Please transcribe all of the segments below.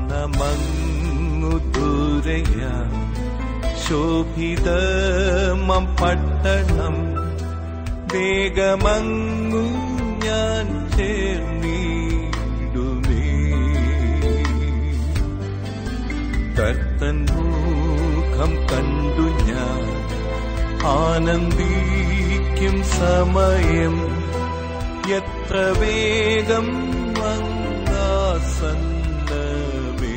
മാനമങ്ങു ദൂരയ ശോഭിതമം പട്ടണം വേഗമങ്ങു ഞാൻ ചേർന്നിടുമേ. കർത്തൻ മുഖം കണ്ടു ഞാൻ ആനന്ദിക്കും സമയം എത്ര വേഗം അങ്ങാസന്നമേ.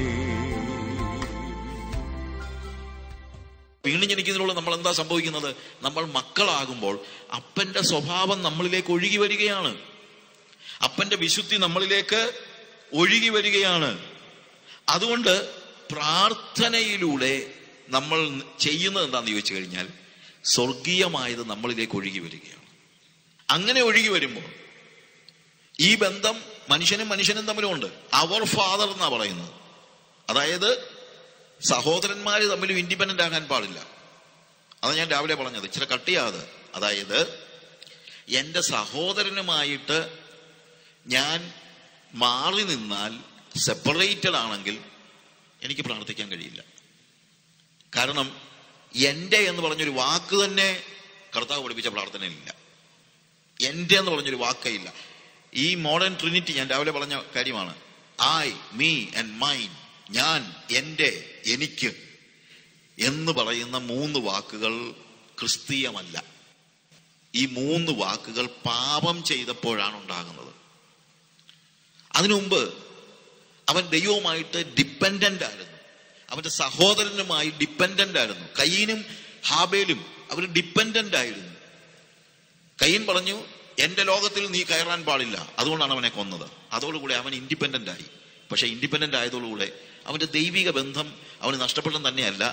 വീണ്ടും ജനിക്കുന്നതിലൂടെ നമ്മൾ എന്താ സംഭവിക്കുന്നത്? നമ്മൾ മക്കളാകുമ്പോൾ അപ്പന്റെ സ്വഭാവം നമ്മളിലേക്ക് ഒഴുകി വരികയാണ്. അപ്പന്റെ വിശുദ്ധി നമ്മളിലേക്ക് ഒഴുകി വരികയാണ്. അതുകൊണ്ട് പ്രാർത്ഥനയിലൂടെ നമ്മൾ ചെയ്യുന്നത് എന്താണെന്ന് ചോദിച്ചു കഴിഞ്ഞാൽ സ്വർഗീയമായത് നമ്മളിലേക്ക് ഒഴുകി വരികയാണ്. അങ്ങനെ ഒഴുകി വരുമ്പോൾ ഈ ബന്ധം മനുഷ്യനും തമ്മിലുമുണ്ട്. അവർ ഫാദർ എന്നാ പറയുന്നത്. അതായത് സഹോദരന്മാര് തമ്മിലും ഇൻഡിപെൻഡന്റ് ആകാൻ പാടില്ല. അത് ഞാൻ രാവിലെ പറഞ്ഞത്, ഇച്ചിരി കട്ടിയാത്. അതായത് എന്റെ സഹോദരനുമായിട്ട് ഞാൻ മാറി നിന്നാൽ, സെപ്പറേറ്റഡ് ആണെങ്കിൽ എനിക്ക് പ്രാർത്ഥിക്കാൻ കഴിയില്ല. കാരണം എന്റെ എന്ന് പറഞ്ഞൊരു വാക്ക് തന്നെ കർത്താവ് പഠിപ്പിച്ച പ്രാർത്ഥനയിലില്ല. എന്റെ എന്ന് പറഞ്ഞൊരു വാക്കയില്ല. ഈ മോഡേൺ ട്രിനിറ്റി ഞാൻ രാവിലെ പറഞ്ഞ കാര്യമാണ്. I, me and mine. ഞാൻ, എന്റെ, എനിക്ക് എന്ന് പറയുന്ന 3 വാക്കുകൾ ക്രിസ്തീയമല്ല. ഈ 3 വാക്കുകൾ പാപം ചെയ്തപ്പോഴാണ് ഉണ്ടാകുന്നത്. അതിനു മുമ്പ് അവൻ ദൈവവുമായിട്ട് ഡിപ്പെൻഡന്റ് ആയിരുന്നു. അവന്റെ സഹോദരനുമായി ഡിപ്പെൻഡന്റ് ആയിരുന്നു. കയീനും ഹാബേലും അവർ ഡിപ്പെൻഡന്റ് ആയിരുന്നു. കയീൻ പറഞ്ഞു, എന്റെ ലോകത്തിൽ നീ കയറാൻ പാടില്ല, അതുകൊണ്ടാണ് അവനെ കൊന്നത്. അതോടുകൂടി അവൻ ഇൻഡിപെൻഡന്റ് ആയി. പക്ഷെ ഇൻഡിപെൻഡന്റ് ആയതോടുകൂടെ അവന്റെ ദൈവിക ബന്ധം അവന് നഷ്ടപ്പെട്ടെന്ന് തന്നെയല്ല,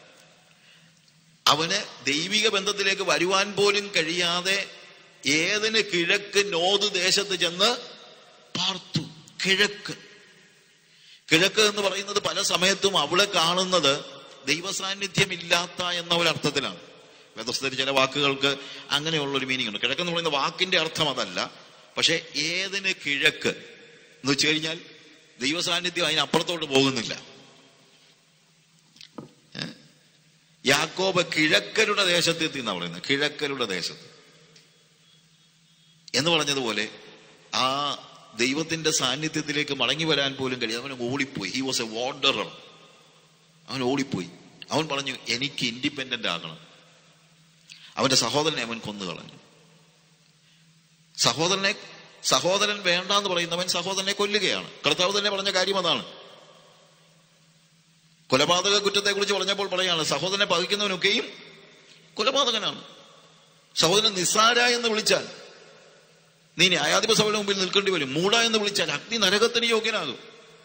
അവന് ദൈവിക ബന്ധത്തിലേക്ക് വരുവാൻ പോലും കഴിയാതെ ഏതിന് കിഴക്ക് നോദ് ദേശത്ത് ചെന്ന് പാർത്തു. കിഴക്ക് എന്ന് പറയുന്നത് പല സമയത്തും അവിടെ കാണുന്നത് ദൈവസാന്നിധ്യമില്ലാത്ത എന്ന ഒരർത്ഥത്തിലാണ്. വേദപുസ്തകത്തിൽ ചില വാക്കുകൾക്ക് അങ്ങനെയുള്ളൊരു മീനിങ് ഉണ്ട്. കിഴക്ക് എന്ന് പറയുന്ന വാക്കിന്റെ അർത്ഥം അതല്ല. പക്ഷെ ഏതിന് കിഴക്ക് എന്ന് വെച്ച് കഴിഞ്ഞാൽ ദൈവസാന്നിധ്യം അതിനപ്പുറത്തോട്ട് പോകുന്നില്ല. യാക്കോബ് കിഴക്കരുടെ ദേശത്തെത്തി എന്നാ പറയുന്നത്. കിഴക്കരുടെ ദേശത്ത് എന്ന് പറഞ്ഞതുപോലെ ആ ദൈവത്തിന്റെ സാന്നിധ്യത്തിലേക്ക് മടങ്ങി വരാൻ പോലും കഴിയും. അവന് ഓടിപ്പോയി. He was a wanderer. അവൻ ഓടിപ്പോയി. അവൻ പറഞ്ഞു, എനിക്ക് ഇൻഡിപെൻഡന്റ് ആകണം. അവന്റെ സഹോദരനെ അവൻ കൊന്നുകളഞ്ഞു. സഹോദരൻ വേണ്ടാന്ന് പറയുന്നവൻ സഹോദരനെ കൊല്ലുകയാണ്. കർത്താവ് തന്നെ പറഞ്ഞ കാര്യം അതാണ്. കൊലപാതക കുറ്റത്തെ കുറിച്ച് പറഞ്ഞപ്പോൾ പറയാണ്, സഹോദരനെ പകയ്ക്കുന്നവനൊക്കെയും കൊലപാതകനാണ്. സഹോദരൻ നിസ്സാര എന്ന് വിളിച്ചാൽ നീ ന്യായാധിപ സഭയുടെ മുമ്പിൽ നിൽക്കേണ്ടി വരും. മൂട എന്ന് വിളിച്ചാൽ അഗ്നി നരകത്തിന് യോഗ്യനാകും.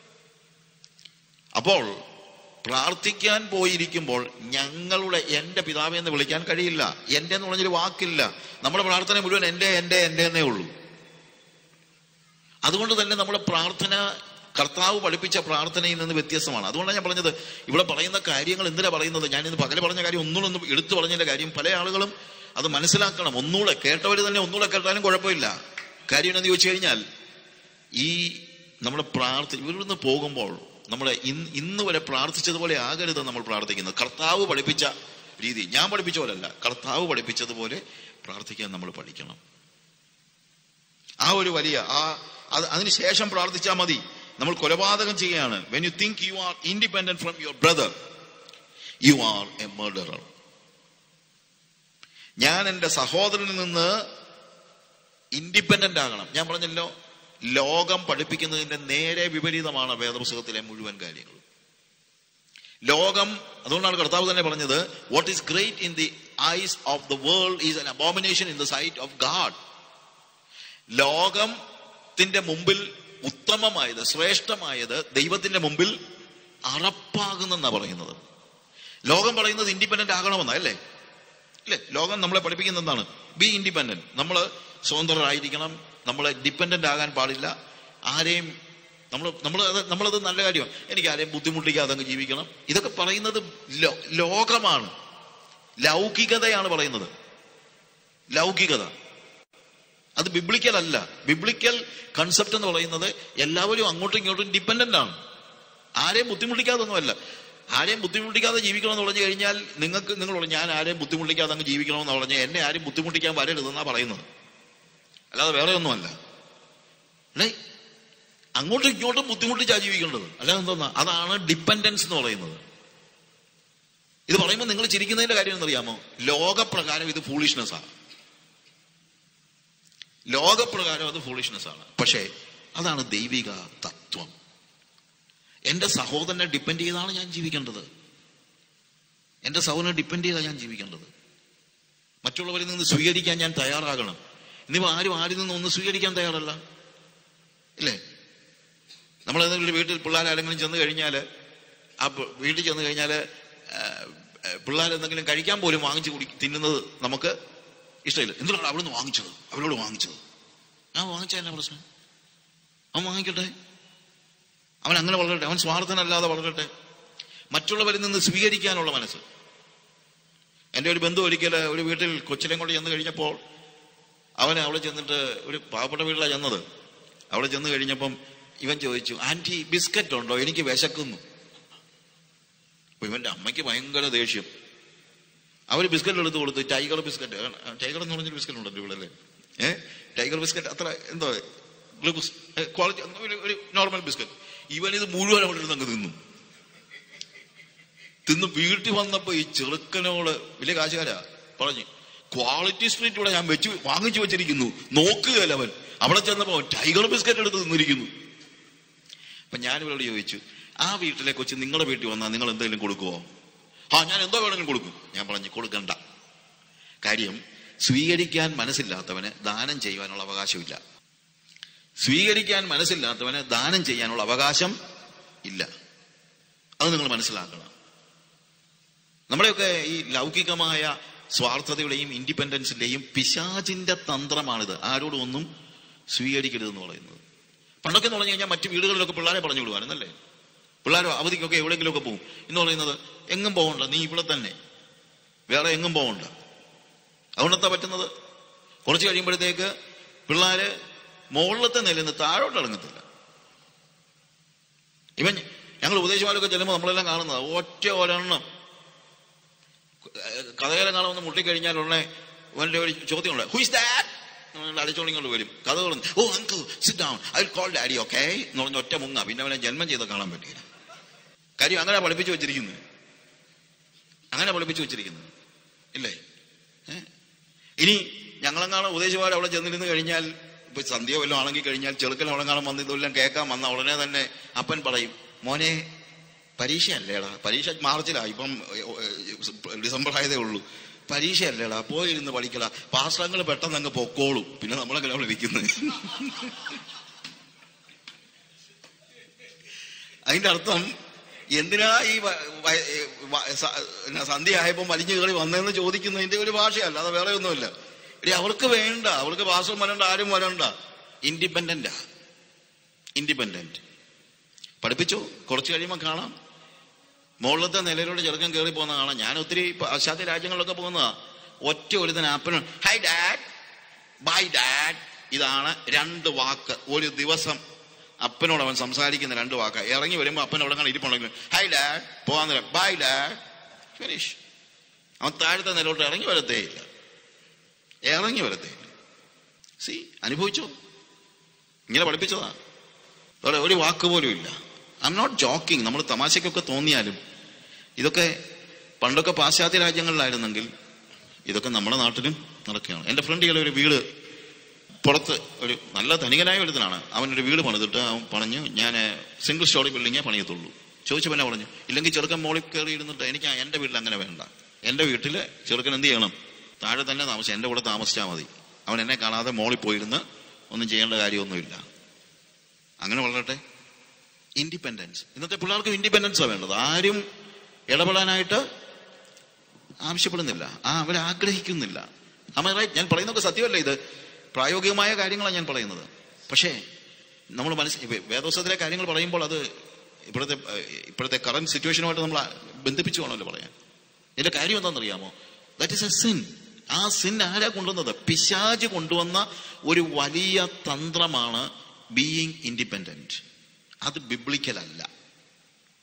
അപ്പോൾ പ്രാർത്ഥിക്കാൻ പോയിരിക്കുമ്പോൾ എന്റെ പിതാവെ എന്ന് വിളിക്കാൻ കഴിയില്ല. എന്റെ എന്ന് പറഞ്ഞൊരു വാക്കില്ല. നമ്മുടെ പ്രാർത്ഥന മുഴുവൻ എന്റെ എന്നേ ഉള്ളൂ. അതുകൊണ്ട് തന്നെ നമ്മുടെ പ്രാർത്ഥന കർത്താവ് പഠിപ്പിച്ച പ്രാർത്ഥനയിൽ നിന്ന് വ്യത്യസ്തമാണ്. അതുകൊണ്ടാണ് ഞാൻ പറഞ്ഞത്, ഇവിടെ പറയുന്ന കാര്യങ്ങൾ എന്തിനാ പറയുന്നത്. ഞാൻ ഇന്ന് പകല് പറഞ്ഞ കാര്യം ഒന്നുകൂടെ എടുത്തു പറഞ്ഞതിന്റെ കാര്യം പല ആളുകളും അത് മനസ്സിലാക്കണം. ഒന്നുകൂടെ കേട്ടവര് തന്നെ ഒന്നുകൂടെ കേട്ടാലും കുഴപ്പമില്ല. കാര്യം എന്ന് ചോദിച്ചു കഴിഞ്ഞാൽ, ഈ നമ്മുടെ ഇവിടുന്ന് പോകുമ്പോൾ നമ്മളെ ഇന്ന് വരെ പ്രാർത്ഥിച്ചതുപോലെ ആകരുത് നമ്മൾ പ്രാർത്ഥിക്കുന്നത്. കർത്താവ് പഠിപ്പിച്ച രീതി, ഞാൻ പഠിപ്പിച്ച പോലല്ല, കർത്താവ് പഠിപ്പിച്ചതുപോലെ പ്രാർത്ഥിക്കാൻ നമ്മൾ പഠിക്കണം. ആ ഒരു വലിയ അതിനുശേഷം പ്രാർത്ഥിച്ചാൽ മതി. നമ്മൾ കൊലപാതകം ചെയ്യുകയാണ്. when you think you are independent from your brother, you are a murderer. ഞാൻ എൻ്റെ സഹോദരനിൽ നിന്ന് ഇൻഡിപെൻഡന്റ് ആകണം. ഞാൻ പറഞ്ഞല്ലോ, ലോകം പഠിപ്പിക്കുന്നതിന്റെ നേരെ വിപരീതമാണ് വേദപുസ്തകത്തിലെ മുഴുവൻ കാര്യങ്ങളും. ലോകം, അതുകൊണ്ടാണ് കർത്താവ് തന്നെ പറഞ്ഞത്, what is great in the eyes of the world is an abomination in the sight of God. ലോകത്തിന്റെ മുമ്പിൽ ഉത്തമമായത്, ശ്രേഷ്ഠമായത് ദൈവത്തിന്റെ മുമ്പിൽ അറപ്പാകുന്നെന്നാ പറയുന്നത്. ലോകം പറയുന്നത് ഇൻഡിപെൻഡന്റ് ആകണമെന്നാ, അല്ലേ? ലോകം നമ്മളെ പഠിപ്പിക്കുന്നത് എന്താണ്? Be independent. നമ്മൾ സ്വതന്ത്രരായിരിക്കണം. നമ്മളെ ഡിപ്പെൻഡന്റ് ആകാൻ പാടില്ല. ആരെയും നമ്മളത് നല്ല കാര്യമാണ്. എനിക്ക് ആരെയും ബുദ്ധിമുട്ടിക്കാതെ അങ്ങ് ജീവിക്കണം. ഇതൊക്കെ പറയുന്നത് ലോകമാണ്, ലൗകികതയാണ് പറയുന്നത്. ലൗകികത അത് ബിബ്ലിക്കൽ അല്ല. ബിബ്ലിക്കൽ കൺസെപ്റ്റ് എന്ന് പറയുന്നത് എല്ലാവരും അങ്ങോട്ടും ഇങ്ങോട്ടും ഡിപ്പെൻഡന്റ് ആണ്. ആരെയും ബുദ്ധിമുട്ടിക്കാതൊന്നുമല്ല. ആരെയും ബുദ്ധിമുട്ടിക്കാതെ ജീവിക്കണമെന്ന് പറഞ്ഞു കഴിഞ്ഞാൽ നിങ്ങൾ ഞാൻ ആരെയും ബുദ്ധിമുട്ടിക്കാതെ അങ്ങ് ജീവിക്കണമെന്ന് പറഞ്ഞാൽ എന്നെ ആരും ബുദ്ധിമുട്ടിക്കാൻ വരരുതെന്നാ പറയുന്നത്, അല്ലാതെ വേറെ ഒന്നുമല്ല. അല്ലേ, അങ്ങോട്ടും ഇങ്ങോട്ടും ബുദ്ധിമുട്ടിച്ചാ ജീവിക്കേണ്ടത്, അല്ലാതെ എന്തോന്നാ? അതാണ് ഡിപ്പെൻഡൻസ് എന്ന് പറയുന്നത്. ഇത് പറയുമ്പോൾ നിങ്ങൾ ചിരിക്കുന്നതിന്റെ കാര്യം എന്നറിയാമോ? ലോകപ്രകാരം ഇത് ഫൂളിഷ്നെസ്സാണ്. ലോകപ്രകാരം അത് ഫൂളിഷ്നെസ്സാണ്. പക്ഷേ അതാണ് ദൈവിക തത്വം. എന്റെ സഹോദരനെ ഡിപ്പെൻഡ് ചെയ്താണ് ഞാൻ ജീവിക്കേണ്ടത്. എന്റെ സഹോദരനെ ഡിപ്പെൻഡ് ചെയ്താണ് ഞാൻ ജീവിക്കേണ്ടത്. മറ്റുള്ളവരിൽ നിന്ന് സ്വീകരിക്കാൻ ഞാൻ തയ്യാറാകണം. ഇന്നിപ്പോ ആരിൽ നിന്നും ഒന്നും സ്വീകരിക്കാൻ തയ്യാറല്ല, ഇല്ലേ? നമ്മളേതെങ്കിലും വീട്ടിൽ പിള്ളേരാരെങ്കിലും ചെന്ന് കഴിഞ്ഞാൽ, ആ വീട്ടിൽ ചെന്ന് കഴിഞ്ഞാൽ പിള്ളേരെന്തെങ്കിലും കഴിക്കാൻ പോലും വാങ്ങിച്ച് തിന്നുന്നത് നമുക്ക് ഇഷ്ടമില്ല. എന്തിനാണ് അവിടുന്ന് വാങ്ങിച്ചത്, അവരോട് വാങ്ങിച്ചത്? ഞാൻ വാങ്ങിച്ചാൽ എന്നാ പ്രശ്നം? അവൻ വാങ്ങിക്കട്ടെ, അവൻ അങ്ങനെ വളരട്ടെ, അവൻ സ്വാർത്ഥനല്ലാതെ വളരട്ടെ. മറ്റുള്ളവരിൽ നിന്ന് സ്വീകരിക്കാനുള്ള മനസ്സ്. എൻ്റെ ഒരു ബന്ധു ഒരിക്കൽ ഒരു വീട്ടിൽ കൊച്ചിലേയും കൊണ്ട് ചെന്ന് കഴിഞ്ഞപ്പോൾ അവന് അവിടെ ചെന്നിട്ട്, ഒരു പാവപ്പെട്ട വീട്ടിലാണ് ചെന്നത്, അവിടെ ചെന്ന് കഴിഞ്ഞപ്പം ഇവൻ ചോദിച്ചു, ആന്റി ബിസ്ക്കറ്റ് ഉണ്ടോ, എനിക്ക് വിശക്കുന്നു. അപ്പൊ ഇവന്റെ അമ്മയ്ക്ക് ഭയങ്കര ദേഷ്യം. അവര് ബിസ്ക്കറ്റ് എടുത്ത് കൊടുത്തു, ടൈഗർ ബിസ്ക്കറ്റ്. ടൈഗർ എന്ന് പറഞ്ഞൊരു ബിസ്ക്കറ്റ് ഉണ്ടല്ലോ ഇവിടെ അല്ലേ? ടൈഗർ ബിസ്ക്കറ്റ് അത്ര എന്തോ ഗ്ലൂക്കോസ് ക്വാളിറ്റി, ഒരു നോർമൽ ബിസ്ക്കറ്റ്. ഇവനിത് മുഴുവൻ അവിടെ ഇരുന്ന് അങ്ങ് തിന്നു. വീട്ടിൽ വന്നപ്പോ ഈ ചെറുക്കനോട്, വലിയ കാശുകാരാ, പറഞ്ഞു, ക്വാളിറ്റി സ്ട്രീറ്റ് ഇവിടെ ഞാൻ വാങ്ങിച്ചു വെച്ചിരിക്കുന്നു, നോക്കുകയല്ല അവൻ. അവിടെ ചെന്നപ്പോ ടൈഗർ ബിസ്ക്കറ്റ് എടുത്ത് തിന്നിരിക്കുന്നു. അപ്പൊ ഞാൻ ഇവരോട് ചോദിച്ചു, ആ വീട്ടിലെ കൊച്ച് നിങ്ങളുടെ വീട്ടിൽ വന്നാൽ നിങ്ങൾ എന്തെങ്കിലും കൊടുക്കുവോ? ഞാൻ എന്തോ വേണമെങ്കിലും കൊടുക്കും. ഞാൻ പറഞ്ഞു, കൊടുക്കണ്ട. കാര്യം, സ്വീകരിക്കാൻ മനസ്സില്ലാത്തവന് ദാനം ചെയ്യുവാനുള്ള അവകാശമില്ല. സ്വീകരിക്കാൻ മനസ്സില്ലാത്തവന് ദാനം ചെയ്യാനുള്ള അവകാശം ഇല്ല. അത് നിങ്ങൾ മനസ്സിലാക്കണം. നമ്മുടെയൊക്കെ ഈ ലൗകികമായ സ്വാർത്ഥതയുടെയും ഇൻഡിപെൻഡൻസിന്റെയും പിശാചിന്റെ തന്ത്രമാണിത്. ആരോടും ഒന്നും സ്വീകരിക്കരുതെന്ന് പറയുന്നത്. പണ്ടൊക്കെ എന്ന് പറഞ്ഞു കഴിഞ്ഞാൽ മറ്റു വീടുകളിലൊക്കെ പിള്ളേരെ പറഞ്ഞു വിടുവായിരുന്നല്ലേ? പിള്ളേരോ അവധിക്കൊക്കെ എവിടെയെങ്കിലുമൊക്കെ പോകും. ഇന്ന് പറയുന്നത് എങ്ങും പോകണ്ട, നീ ഇവിടെ തന്നെ, വേറെ എങ്ങും പോകണ്ട. അതുകൊണ്ടെന്താ പറ്റുന്നത്? കുറച്ച് കഴിയുമ്പോഴത്തേക്ക് പിള്ളേര് മുകളിലത്തെ നിലയിൽ നിന്ന് താഴോട്ട് ഇറങ്ങത്തില്ല. ഇവൻ ഞങ്ങൾ ഉപദേശമാരൊക്കെ ചെല്ലുമ്പോൾ നമ്മളെല്ലാം കാണുന്നത് ഒരെണ്ണം കഥകാലം കാണുമെന്ന് മുട്ടിക്കഴിഞ്ഞാൽ ഉടനെ ഇവന്റെ ഒരു ചോദ്യമുണ്ട്, ഹു ഇസ് ദാറ്റ്? അടിച്ചോളിങ്ങോട്ട് വരും. കഥ പറഞ്ഞു, oh uncle sit down, I will call daddy, okay എന്ന് പറഞ്ഞ ഒറ്റ മുങ്ങ. പിന്നെ അവനെ ജന്മം ചെയ്ത് കാണാൻ പറ്റില്ല. കാര്യം അങ്ങനെ പഠിപ്പിച്ചു വെച്ചിരിക്കുന്നത്, അങ്ങനെ പഠിപ്പിച്ചു വെച്ചിരിക്കുന്നത്, ഇല്ലേ? ഇനി ഞങ്ങളെങ്ങാനും ഉപദേശമാർ അവിടെ ചെന്നിരുന്ന് കഴിഞ്ഞാൽ, ഇപ്പൊ സന്ധ്യ വല്ലതും ആണെങ്കിൽ കഴിഞ്ഞാൽ, ചെറുക്കൻ അവിടെ കാണാൻ വന്ന് ഇതെല്ലാം കേൾക്കാൻ വന്ന ഉടനെ തന്നെ അപ്പൻ പറയും, മോനെ പരീക്ഷയല്ലേടാ, പരീക്ഷ മാർച്ചിലാ, ഇപ്പം ഡിസംബർ ആയതേ ഉള്ളൂ, പരീക്ഷയല്ലേടാ, പോയിരുന്ന് പഠിക്കടാ, പാസ്റ്റങ്ങൾ പെട്ടെന്ന് അങ്ങ് പൊക്കോളും. പിന്നെ നമ്മളെങ്ങനെ അവിടെ ഇരിക്കുന്നത്? അതിന്റെ അർത്ഥം എന്തിനാ ഈ സന്ധ്യ ആയപ്പോ വലിഞ്ഞു കയറി വന്നതെന്ന് ചോദിക്കുന്നതിന്റെ ഒരു ഭാഷയല്ല, അത് വേറെ ഒന്നുമില്ല. അവർക്ക് വേണ്ട, അവർക്ക് പാസ്റ്റർ വരണ്ട, ആരും വരണ്ട. ഇൻഡിപെൻഡന്റ് പഠിപ്പിച്ചു. കുറച്ച് കഴിയുമ്പോൾ കാണാം മുകളിലത്തെ നിലയിലൂടെ ചെറുക്കൻ കയറി പോകുന്ന കാണാം. ഞാൻ ഒത്തിരി പാശ്ചാത്യ രാജ്യങ്ങളിലൊക്കെ പോകുന്നതാ. ഒറ്റ ഒരുത്തന് ആപ്പനും ഹൈ ഡാഡ്, ബൈ ഡാഡ്, ഇതാണ് 2 വാക്ക് ഒരു ദിവസം. അപ്പനോട് അവൻ സംസാരിക്കുന്ന 2 വാക്ക്. ഇറങ്ങി വരുമ്പോ അപ്പൻ അവിടെ കാണാൻ ഇരിപ്പുണ്ടെങ്കിൽ ഹൈ ഡാഡ്, പോകാൻ നേരം ബൈ ഡാഡ്, ഫിനിഷ്. അവൻ താഴത്തെ നിലയിലോട്ട് ഇറങ്ങി വരത്തേയില്ല. സി, അനുഭവിച്ചോ? ഇങ്ങനെ പഠിപ്പിച്ചതാ. വേറെ ഒരു വാക്ക് പോലും ഇല്ല. I'm not joking. നമ്മൾ തമാശക്കൊക്കെ തോന്നിയാലും ഇതൊക്കെ പണ്ടൊക്കെ പാശ്ചാത്യ രാജ്യങ്ങളിലായിരുന്നെങ്കിൽ ഇതൊക്കെ നമ്മുടെ നാട്ടിലും നടക്കുകയാണ്. എൻ്റെ ഫ്രണ്ടികളെ ഒരു വീട് പുറത്ത്, ഒരു നല്ല ധനികനായ ഒരുത്തനാണ്. അവനൊരു വീട് പണിതിട്ട് അവൻ പറഞ്ഞു, ഞാൻ സിംഗിൾ സ്റ്റോറി ബിൽഡിങ്ങേ പണിയത്തുള്ളൂ. ചോദിച്ചപ്പോൾ എന്നെ പറഞ്ഞു, ഇല്ലെങ്കിൽ ചെറുക്കൻ മോളിൽ കയറി ഇരുന്നിട്ട് എനിക്ക് എൻ്റെ വീട്ടിൽ അങ്ങനെ വേണ്ട. എൻ്റെ വീട്ടിൽ ചെറുക്കൻ എന്ത് ചെയ്യണം? താഴെ തന്നെ താമസിക്കാം, എൻ്റെ കൂടെ താമസിച്ചാൽ മതി. അവൻ എന്നെ കാണാതെ മോളിൽ പോയിരുന്ന് ഒന്നും ചെയ്യേണ്ട കാര്യമൊന്നുമില്ല. അങ്ങനെ വളരട്ടെ. ഇൻഡിപെൻഡൻസ്. ഇന്നത്തെ പിള്ളേർക്ക് ഇൻഡിപെൻഡൻസാണ് വേണ്ടത്. ആരും ഇടപെടാനായിട്ട് ആവശ്യപ്പെടുന്നില്ല, അവരാഗ്രഹിക്കുന്നില്ല. റൈറ്റ്? ഞാൻ പറയുന്നതൊക്കെ സത്യമല്ല, ഇത് പ്രായോഗികമായ കാര്യങ്ങളാണ് ഞാൻ പറയുന്നത്. പക്ഷേ നമ്മൾ വേദോസ്തത്തിലെ കാര്യങ്ങൾ പറയുമ്പോൾ അത് ഇപ്പോഴത്തെ കറന്റ് സിറ്റുവേഷനുമായിട്ട് നമ്മൾ ബന്ധിപ്പിച്ചു വേണമല്ലോ പറയാൻ. ഇതിന്റെ കാര്യം എന്താണെന്നറിയാമോ? That is a sin. ആ സിൻ ആരാ കൊണ്ടുവന്നത്? പിശാച് കൊണ്ടുവന്ന ഒരു വലിയ തന്ത്രമാണ് ബീയിങ് ഇൻഡിപെൻഡന്റ്. അത് ബിബ്ലിക്കൽ അല്ല.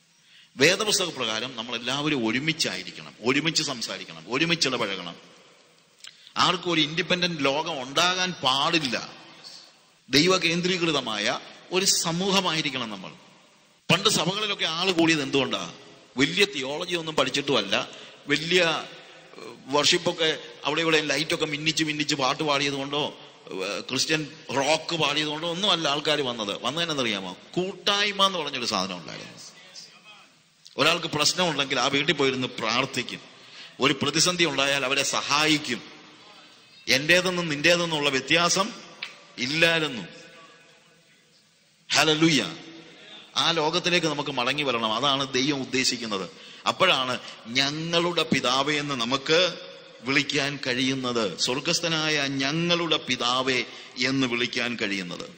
വേദപുസ്തക പ്രകാരം നമ്മളെല്ലാവരും ഒരുമിച്ചായിരിക്കണം, ഒരുമിച്ച് സംസാരിക്കണം, ഒരുമിച്ച് ഇടപഴകണം. ആർക്കും ഒരു ഇൻഡിപെൻഡന്റ് ലോകം ഉണ്ടാകാൻ പാടില്ല. ദൈവ കേന്ദ്രീകൃതമായ ഒരു സമൂഹമായിരിക്കണം നമ്മൾ. പണ്ട് സഭകളിലൊക്കെ ആള് കൂടിയത് എന്തുകൊണ്ടാ? വലിയ തിയോളജി ഒന്നും പഠിച്ചിട്ടുമല്ല, വലിയ വർഷിപ്പൊക്കെ അവിടെ ഇവിടെ ലൈറ്റൊക്കെ മിന്നിച്ച് പാട്ട് പാടിയത് കൊണ്ടോ ക്രിസ്ത്യൻ റോക്ക് പാടിയത് കൊണ്ടോ ഒന്നും അല്ല ആൾക്കാർ വന്നതെന്നറിയാമോ? കൂട്ടായ്മ എന്ന് പറഞ്ഞൊരു സാധനം ഉണ്ടായിരുന്നു. ഒരാൾക്ക് പ്രശ്നമുണ്ടെങ്കിൽ ആ വീട്ടിൽ പോയിരുന്ന് പ്രാർത്ഥിക്കും. ഒരു പ്രതിസന്ധി ഉണ്ടായാൽ അവരെ സഹായിക്കും. എന്റേതെന്നും നിന്റേതെന്നുള്ള വ്യത്യാസം ഇല്ലായിരുന്നു. ഹല്ലേലൂയ. ആ ലോകത്തിലേക്ക് നമുക്ക് മടങ്ങി വരണം. അതാണ് ദൈവം ഉദ്ദേശിക്കുന്നത്. അപ്പോഴാണ് ഞങ്ങളുടെ പിതാവേ എന്ന് നമുക്ക് വിളിക്കാൻ കഴിയുന്നത്. സ്വർഗസ്ഥനായ ഞങ്ങളുടെ പിതാവേ എന്ന് വിളിക്കാൻ കഴിയുന്നത്.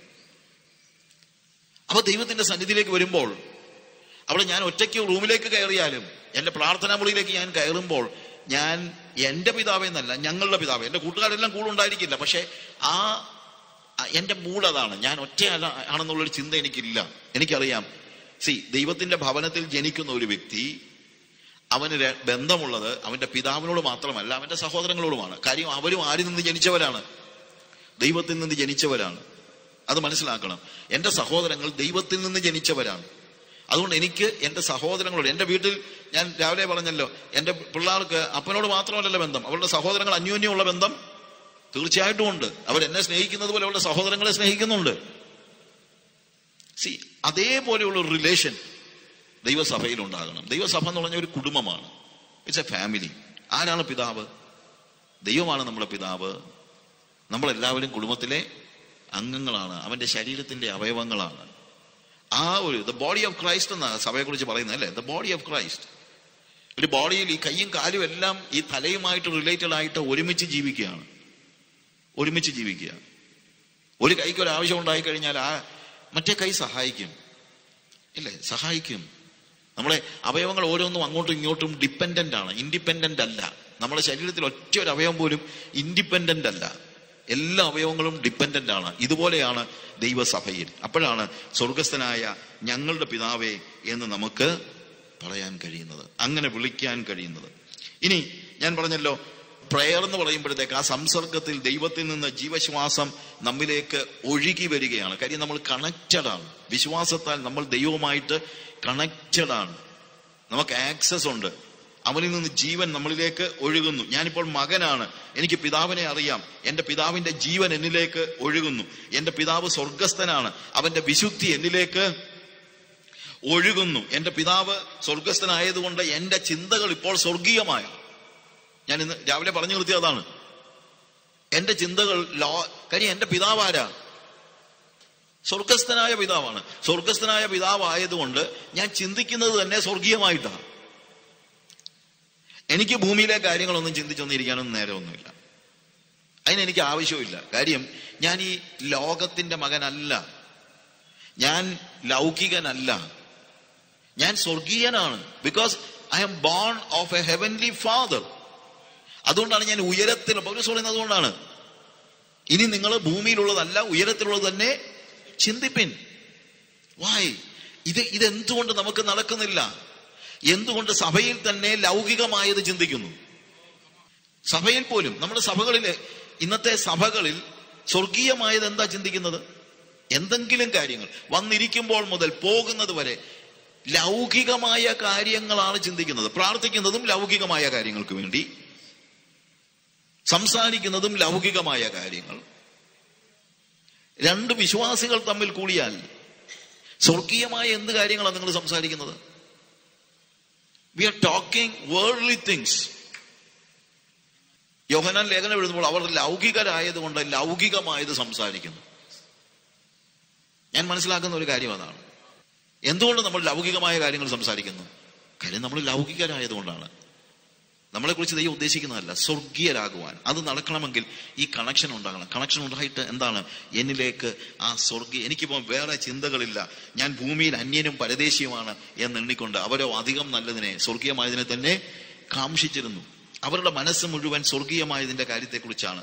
അപ്പൊ ദൈവത്തിന്റെ സന്നിധിയിലേക്ക് വരുമ്പോൾ അവിടെ ഞാൻ ഒറ്റയ്ക്ക് റൂമിലേക്ക് കയറിയാലും, എന്റെ പ്രാർത്ഥനാ മുറിയിലേക്ക് ഞാൻ കയറുമ്പോൾ, ഞാൻ എന്റെ പിതാവേ എന്നല്ല, ഞങ്ങളുടെ പിതാവേ. എന്റെ കൂട്ടുകാരെല്ലാം കൂടെ ഉണ്ടായിരിക്കില്ല, പക്ഷെ എന്റെ മൂഡ് അതാണ്. ഞാൻ ഒറ്റയാണെന്നുള്ളൊരു ചിന്ത എനിക്കില്ല. എനിക്കറിയാം, ദൈവത്തിന്റെ ഭവനത്തിൽ ജനിക്കുന്ന ഒരു വ്യക്തി, അവന് ബന്ധമുള്ളത് അവന്റെ പിതാവിനോട് മാത്രമല്ല, അവന്റെ സഹോദരങ്ങളോടുമാണ്. കാര്യം അവരും ആരിൽ നിന്ന് ജനിച്ചവരാണ്? ദൈവത്തിൽ നിന്ന് ജനിച്ചവരാണ്. അത് മനസ്സിലാക്കണം. എന്റെ സഹോദരങ്ങൾ ദൈവത്തിൽ നിന്ന് ജനിച്ചവരാണ്. അതുകൊണ്ട് എനിക്ക് എന്റെ സഹോദരങ്ങളോട്, എന്റെ വീട്ടിൽ ഞാൻ രാവിലെ പറഞ്ഞല്ലോ, എന്റെ പിള്ളേർക്ക് അപ്പനോട് മാത്രമല്ലല്ലോ ബന്ധം, അവരുടെ സഹോദരങ്ങൾ അന്യോന്യമുള്ള ബന്ധം തീർച്ചയായിട്ടും ഉണ്ട്. അവരെന്നെ സ്നേഹിക്കുന്നത് പോലെ അവരുടെ സഹോദരങ്ങളെ സ്നേഹിക്കുന്നുണ്ട്. അതേപോലെയുള്ള ഒരു റിലേഷൻ ദൈവസഭയിൽ ഉണ്ടാകണം. ദൈവസഭ എന്ന് പറഞ്ഞ ഒരു കുടുംബമാണ്. It's a family. ആരാണ് പിതാവ്? ദൈവമാണ് നമ്മുടെ പിതാവ്. നമ്മളെല്ലാവരും കുടുംബത്തിലെ അംഗങ്ങളാണ്, അവന്റെ ശരീരത്തിന്റെ അവയവങ്ങളാണ്. ആ ഒരു ദ ബോഡി ഓഫ് ക്രൈസ്റ്റ് എന്ന സഭയെ കുറിച്ച് പറയുന്നത് അല്ലേ? The body of Christ. ഒരു ബോഡിയിൽ ഈ കൈയും കാലും എല്ലാം ഈ തലയുമായിട്ട് റിലേറ്റഡ് ആയിട്ട് ഒരുമിച്ച് ജീവിക്കുകയാണ്. ഒരുമിച്ച് ജീവിക്കുക. ഒരു കൈക്ക് ഒരു ആവശ്യം ഉണ്ടായി കഴിഞ്ഞാൽ മറ്റേ കൈ സഹായിക്കും, ഇല്ലേ? സഹായിക്കും. നമ്മളെ അവയവങ്ങൾ ഓരോന്നും അങ്ങോട്ടും ഇങ്ങോട്ടും ഡിപ്പെൻഡന്റ് ആണ്, ഇൻഡിപെൻഡന്റ് അല്ല. നമ്മുടെ ശരീരത്തിൽ ഒറ്റ ഒരു അവയവം പോലും ഇൻഡിപെൻഡന്റ് അല്ല. എല്ലാ അവയവങ്ങളും ഡിപ്പെൻഡന്റ് ആണ്. ഇതുപോലെയാണ് ദൈവസഭയിൽ. അപ്പോഴാണ് സ്വർഗസ്ഥനായ ഞങ്ങളുടെ പിതാവേ എന്ന് നമുക്ക് പറയാൻ കഴിയുന്നത്, അങ്ങനെ വിളിക്കാൻ കഴിയുന്നത്. ഇനി ഞാൻ പറഞ്ഞല്ലോ, പ്രയർ എന്ന് പറയുമ്പോഴത്തേക്ക് ആ സംസർഗത്തിൽ ദൈവത്തിൽ നിന്ന് ജീവശ്വാസം നമ്മിലേക്ക് ഒഴുകി വരികയാണ്. കാര്യം നമ്മൾ കണക്റ്റഡ് ആണ്. വിശ്വാസത്താൽ നമ്മൾ ദൈവവുമായിട്ട് കണക്റ്റഡ് ആണ്. നമുക്ക് ആക്സസ് ഉണ്ട്. അവനിൽ നിന്ന് ജീവൻ നമ്മളിലേക്ക് ഒഴുകുന്നു. ഞാനിപ്പോൾ മകനാണ്, എനിക്ക് പിതാവിനെ അറിയാം. എന്റെ പിതാവിന്റെ ജീവൻ എന്നിലേക്ക് ഒഴുകുന്നു. എന്റെ പിതാവ് സ്വർഗസ്ഥനാണ്, അവന്റെ വിശുദ്ധി എന്നിലേക്ക് ഒഴുകുന്നു. എന്റെ പിതാവ് സ്വർഗസ്ഥനായതുകൊണ്ട് എന്റെ ചിന്തകൾ ഇപ്പോൾ സ്വർഗീയമായ, ഞാൻ ഇന്ന് രാവിലെ പറഞ്ഞു നിർത്തിയ അതാണ്. എന്റെ ചിന്തകൾ കാര്യം എന്റെ പിതാവ് ആരാ? സ്വർഗസ്ഥനായ പിതാവാണ്. സ്വർഗസ്ഥനായ പിതാവായതുകൊണ്ട് ഞാൻ ചിന്തിക്കുന്നത് തന്നെ സ്വർഗീയമായിട്ടാണ്. എനിക്ക് ഭൂമിയിലെ കാര്യങ്ങളൊന്നും ചിന്തിച്ചൊന്നിരിക്കാനൊന്നും നേരമൊന്നുമില്ല. അതിനെനിക്ക് ആവശ്യമില്ല. കാര്യം ഞാൻ ഈ ലോകത്തിന്റെ മകനല്ല, ഞാൻ ലൗകികനല്ല, ഞാൻ സ്വർഗീയനാണ്. Because I am born of a heavenly father. അതുകൊണ്ടാണ് ഞാൻ ഉയരത്തിൽ, പൗലോസ് പറയുന്നത് അതുകൊണ്ടാണ്, ഇനി നിങ്ങൾ ഭൂമിയിലുള്ളതല്ല ഉയരത്തിലുള്ളത് തന്നെ ചിന്തിപ്പിൻ. വായ് ഇതെന്തുകൊണ്ട് നമുക്ക് നടക്കുന്നില്ല? എന്തുകൊണ്ട് സഭയിൽ തന്നെ ലൗകികമായത് ചിന്തിക്കുന്നു? സഭയിൽ പോലും, നമ്മുടെ സഭകളിലെ ഇന്നത്തെ സഭകളിൽ സ്വർഗീയമായത് എന്താ ചിന്തിക്കുന്നത്? എന്തെങ്കിലും കാര്യങ്ങൾ വന്നിരിക്കുമ്പോൾ മുതൽ പോകുന്നത് വരെ ലൗകികമായ കാര്യങ്ങളാണ് ചിന്തിക്കുന്നത്. പ്രാർത്ഥിക്കുന്നതും ലൗകികമായ കാര്യങ്ങൾക്ക് വേണ്ടി, സംസാരിക്കുന്നതും ലൗകികമായ കാര്യങ്ങൾ. രണ്ട് വിശ്വാസികൾ തമ്മിൽ കൂടിയാൽ സ്വർഗീയമായ എന്ത് കാര്യങ്ങളാണ് നിങ്ങൾ സംസാരിക്കുന്നത്? We are talking worldly things. യോഹന്നാൻ ലേഖനം എഴുതുമ്പോൾ അവർ ലൗകികരായതുകൊണ്ട് ലൗകികമായത് സംസാരിക്കുന്നു. ഞാൻ മനസ്സിലാക്കുന്ന ഒരു കാര്യം അതാണ്. എന്തുകൊണ്ട് നമ്മൾ ലൗകികമായ കാര്യങ്ങൾ സംസാരിക്കുന്നു? കാര്യം നമ്മൾ ലൗകികരായതുകൊണ്ടാണ്. നമ്മളെക്കുറിച്ച് ദൈവം ഉദ്ദേശിക്കുന്നതല്ല, സ്വർഗീയരാകുവാൻ. അത് നടക്കണമെങ്കിൽ ഈ കണക്ഷൻ ഉണ്ടാകണം. കണക്ഷൻ ഉണ്ടായിട്ട് എന്താണ്? എന്നിലേക്ക് ആ സ്വർഗീയ, എനിക്കിപ്പോൾ വേറെ ചിന്തകളില്ല, ഞാൻ ഭൂമിയിൽ അന്യനും പരദേശിയുമാണ് എന്നെണ്ണിക്കൊണ്ട് അവരോ അധികം നല്ലതിനെ, സ്വർഗീയമായതിനെ തന്നെ കാംക്ഷിച്ചിരുന്നു. അവരുടെ മനസ്സ് മുഴുവൻ സ്വർഗീയമായതിന്റെ കാര്യത്തെക്കുറിച്ചാണ്,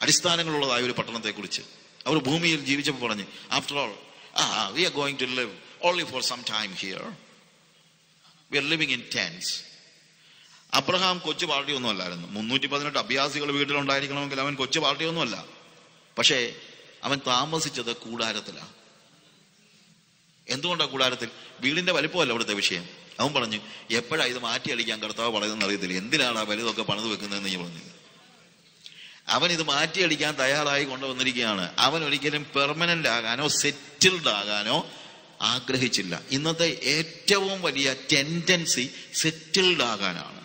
അടിസ്ഥാനങ്ങളുള്ളതായ ഒരു പട്ടണത്തെക്കുറിച്ച്. അവർ ഭൂമിയിൽ ജീവിച്ചപ്പോൾ പറഞ്ഞു, after all we are going to live only for some time here. We are living in tents. Abraham കൊച്ചു പാർട്ടിയൊന്നും അല്ലായിരുന്നു. 318 അഭ്യാസികൾ വീട്ടിലുണ്ടായിരിക്കണമെങ്കിൽ അവൻ കൊച്ചു പാർട്ടിയൊന്നുമല്ല. പക്ഷേ അവൻ താമസിച്ചത് കൂടാരത്തിലാണ്. എന്തുകൊണ്ടാണ് കൂടാരത്തിൽ? വീടിന്റെ വലിപ്പമല്ല അവിടുത്തെ വിഷയം. അവൻ പറഞ്ഞു, എപ്പോഴാ ഇത് മാറ്റി അടിക്കാൻ കർത്താവ് പറയുന്നതെന്ന് അറിയത്തില്ല, എന്തിനാണ് ആ വലുതൊക്കെ പണിത് വെക്കുന്നതെന്ന് ഞാൻ പറഞ്ഞു. അവൻ ഇത് മാറ്റിയടിക്കാൻ തയ്യാറായി കൊണ്ടുവന്നിരിക്കുകയാണ്. അവൻ ഒരിക്കലും പെർമനന്റ് ആകാനോ സെറ്റിൽഡ് ആകാനോ ആഗ്രഹിച്ചില്ല. ഇന്നത്തെ ഏറ്റവും വലിയ ടെൻഡൻസി സെറ്റിൽഡ് ആകാനാണ്.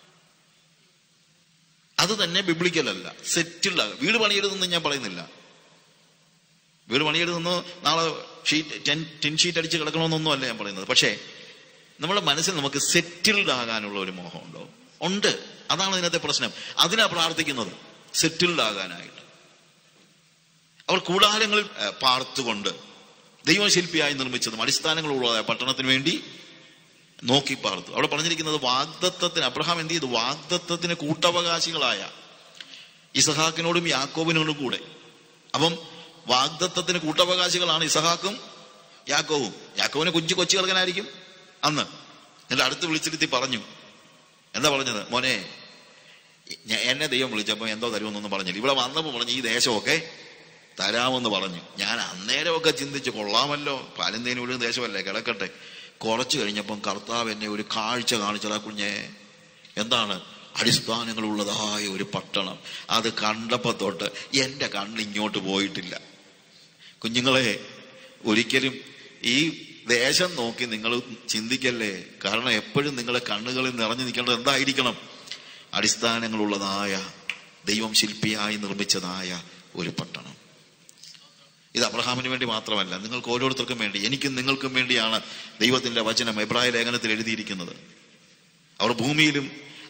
അത് തന്നെ ബിബ്ലിക്കലല്ല. സെറ്റിൽഡ് ആകാൻ. വീട് പണിയരുതെന്ന് ഞാൻ പറയുന്നില്ല. വീട് പണിയരുതെന്ന് നാളെ ടിൻ ഷീറ്റ് അടിച്ച് കിടക്കണമെന്നൊന്നും അല്ല ഞാൻ പറയുന്നത്. പക്ഷേ നമ്മുടെ മനസ്സിൽ നമുക്ക് സെറ്റിൽഡ് ആകാനുള്ള ഒരു മോഹമുണ്ടോ? ഉണ്ട്. അതാണ് ഇതിനകത്തെ പ്രശ്നം. അതിനാ പ്രാർത്ഥിക്കുന്നത്, സെറ്റിൽഡ് ആകാനായിട്ട്. അവർ കൂടാരങ്ങളിൽ പാർത്തുകൊണ്ട് ദൈവം ശില്പിയായി നിർമ്മിച്ചതും അടിസ്ഥാനങ്ങളുള്ളതായ പട്ടണത്തിന് വേണ്ടി നോക്കി പാർത്തു. അവിടെ പറഞ്ഞിരിക്കുന്നത് വാഗ്ദത്തത്തിന്, അബ്രഹാം എന്ത് ചെയ്തു? വാഗ്ദത്തത്തിന് കൂട്ടവകാശികളായ ഇസഹാക്കിനോടും യാക്കോബിനോടും കൂടെ. അപ്പം വാഗ്ദത്തത്തിന് കൂട്ടവകാശികളാണ് ഇസഹാക്കും യാക്കോവും. യാക്കോവിനെ കൊച്ചു ചെറുക്കനായിരിക്കും അന്ന്. എന്നിട്ട് അടുത്ത് വിളിച്ചിരുത്തി പറഞ്ഞു. എന്താ പറഞ്ഞത്? മോനെ, എന്നെ ദൈവം വിളിച്ചപ്പോ എന്തോ തരുമെന്നൊന്നും പറഞ്ഞില്ല. ഇവിടെ വന്നപ്പോ പറഞ്ഞു ഈ ദേശമൊക്കെ തരാമെന്ന് പറഞ്ഞു. ഞാൻ അന്നേരമൊക്കെ ചിന്തിച്ചു, കൊള്ളാമല്ലോ, പാലന്തേന് ഒരു ദേശമല്ലേ, കിടക്കട്ടെ. കുറച്ചു കഴിഞ്ഞപ്പം കർത്താവ് എന്നെ ഒരു കാഴ്ച കാണിച്ചതാ കുഞ്ഞെ. എന്താണ്? അടിസ്ഥാനങ്ങളുള്ളതായ ഒരു പട്ടണം. അത് കണ്ടപ്പോ തൊട്ട് എന്റെ കണ്ണിങ്ങോട്ട് പോയിട്ടില്ല. കുഞ്ഞുങ്ങളെ, ഒരിക്കലും ഈ ദേശം നോക്കി നിങ്ങൾ ചിന്തിക്കല്ലേ. കാരണം എപ്പോഴും നിങ്ങളുടെ കണ്ണുകളിൽ നിറഞ്ഞു നിൽക്കേണ്ടത് എന്തായിരിക്കണം? അടിസ്ഥാനങ്ങളുള്ളതായ ദൈവം ശില്പിയായി നിർമ്മിച്ചതായ ഒരു പട്ടണം. ഇത് അബ്രഹാമിന് വേണ്ടി മാത്രമല്ല, നിങ്ങൾക്ക് ഓരോരുത്തർക്കും വേണ്ടി, എനിക്കും നിങ്ങൾക്കും വേണ്ടിയാണ് ദൈവത്തിന്റെ വചനം എബ്രായ ലേഖനത്തിൽ എഴുതിയിരിക്കുന്നത്. അവർ ഭൂമിയിലും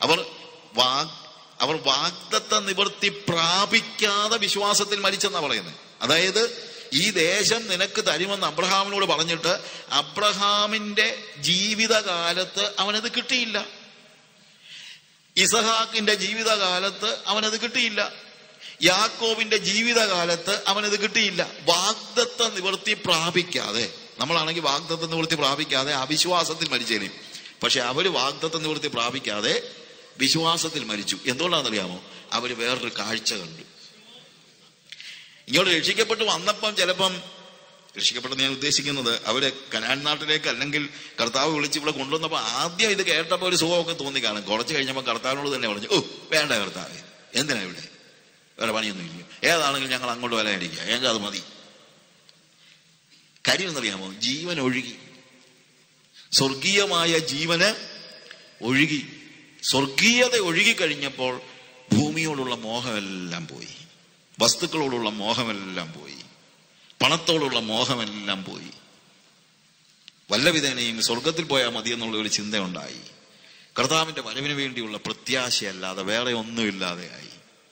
അവർ വാഗ്ദത്ത നിവൃത്തി പ്രാപിക്കാതെ വിശ്വാസത്തിൽ മരിച്ചെന്നാ പറയുന്നത്. അതായത് ഈ ദേശം നിനക്ക് തരുമെന്ന് അബ്രഹാമിനോട് പറഞ്ഞിട്ട് അബ്രഹാമിന്റെ ജീവിതകാലത്ത് അവനത് കിട്ടിയില്ല. ഇസഹാക്കിന്റെ ജീവിതകാലത്ത് അവനത് കിട്ടിയില്ല. യാക്കോബിന്റെ ജീവിതകാലത്ത് അവനത് കിട്ടിയില്ല. വാഗ്ദത്ത നിവൃത്തി പ്രാപിക്കാതെ, നമ്മളാണെങ്കിൽ വാഗ്ദത്ത നിവൃത്തി പ്രാപിക്കാതെ അവിശ്വാസത്തിൽ മരിച്ചേനെ. പക്ഷെ അവര് വാഗ്ദത്ത നിവൃത്തി പ്രാപിക്കാതെ വിശ്വാസത്തിൽ മരിച്ചു. എന്തുകൊണ്ടാണെന്നറിയാമോ? അവര് വേറൊരു കാഴ്ച കണ്ടു. ഇങ്ങോട്ട് രക്ഷിക്കപ്പെട്ട് വന്നപ്പം, ചിലപ്പം രക്ഷിക്കപ്പെട്ടെന്ന് ഞാൻ ഉദ്ദേശിക്കുന്നത് അവര് കനാൻ നാട്ടിലേക്ക് അല്ലെങ്കിൽ കർത്താവ് വിളിച്ച് ഇവിടെ കൊണ്ടുവന്നപ്പോ ആദ്യം ഇത് കേട്ടപ്പോ ഒരു സുഖമൊക്കെ തോന്നി കാണും. കുറച്ച് കഴിഞ്ഞപ്പോ കർത്താവിനോട് തന്നെ പറഞ്ഞു, ഓ വേണ്ട കർത്താവേ, എന്തിനാ ഇവിടെ, വേറെ പണിയൊന്നും ഇല്ല, ഏതാണെങ്കിലും ഞങ്ങൾ അങ്ങോട്ട് വരാനിരിക്കുക, ഞങ്ങൾക്ക് അത് മതി. കാര്യം എന്നറിയാമോ? ജീവൻ ഒഴുകി, സ്വർഗീയമായ ജീവന് ഒഴുകി. സ്വർഗീയത ഒഴുകിക്കഴിഞ്ഞപ്പോൾ ഭൂമിയോടുള്ള മോഹമെല്ലാം പോയി, വസ്തുക്കളോടുള്ള മോഹമെല്ലാം പോയി, പണത്തോടുള്ള മോഹമെല്ലാം പോയി. വല്ലവിധേനയും സ്വർഗത്തിൽ പോയാൽ മതി എന്നുള്ള ഒരു ചിന്തയുണ്ടായി. കർത്താവിന്റെ വരവിന് വേണ്ടിയുള്ള പ്രത്യാശയല്ലാതെ വേറെ ഒന്നുമില്ലാതെയായി.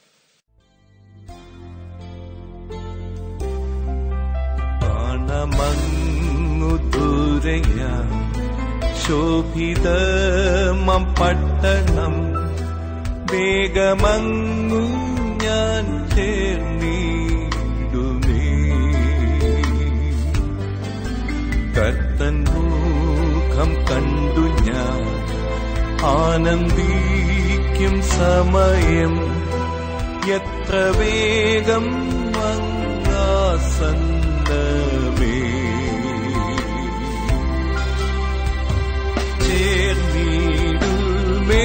മങ്ങു ദൂരയ ശോഭിതമം പട്ടണം വേഗമങ്ങു ഞാൻ ചേർന്നിടുമേ. കർത്തൻ മുഖം കണ്ടു ഞാൻ ആനന്ദിക്കും സമയം എത്ര വേഗം അങ്ങാസന്നമേ. ചേർന്നിടുമേ,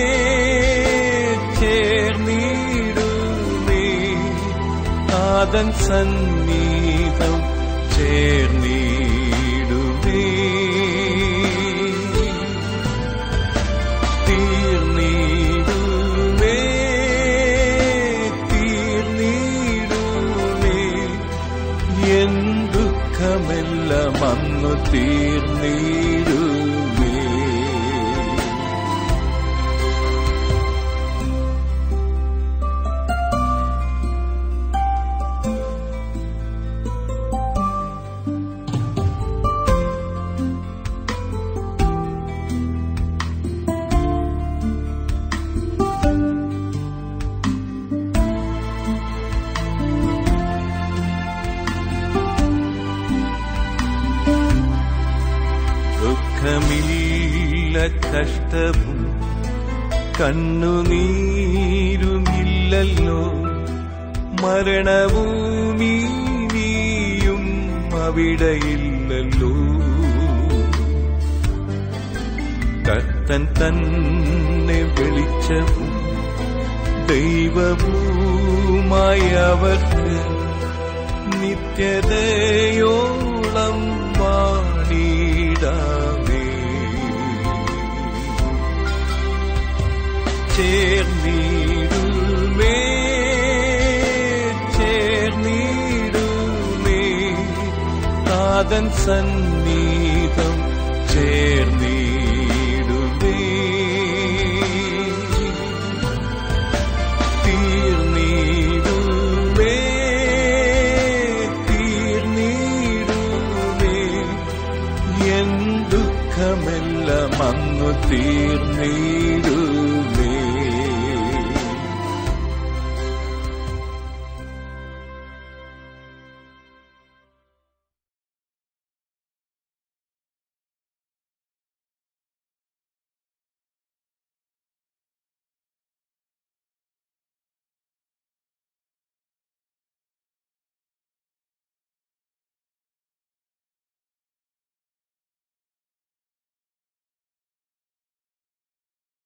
ചേർന്നിടുമേ, നാഥൻ സന്നിധം ചേർന്നിടുമേ. തീർന്നിടുമേ, തീർന്നിടുമേ, എൻ ദുഃഖമെല്ലാം അങ്ങ് തീർന്നിടുമേ. ദുഃഖമില്ല, കഷ്ടവും കണ്ണുനീരുമില്ലല്ലോ, മരണഭൂമിയും അവിടെയില്ലല്ലോ. കർത്തൻ തന്നെ വെളിച്ചവും ദൈവവുമായി അവർക്ക് നിത്യതയോളം വാണിടാമേ. ചേർന്നിടുമേ, ചേർന്നിടുമേ, നാഥൻ സന്നിധം ചേർന്നിടുമേ. തീർന്നിടുമേ, തീർന്നിടുമേ, എൻ ദുഃഖമെല്ലാം അന്നു തീർന്നിടുമേ.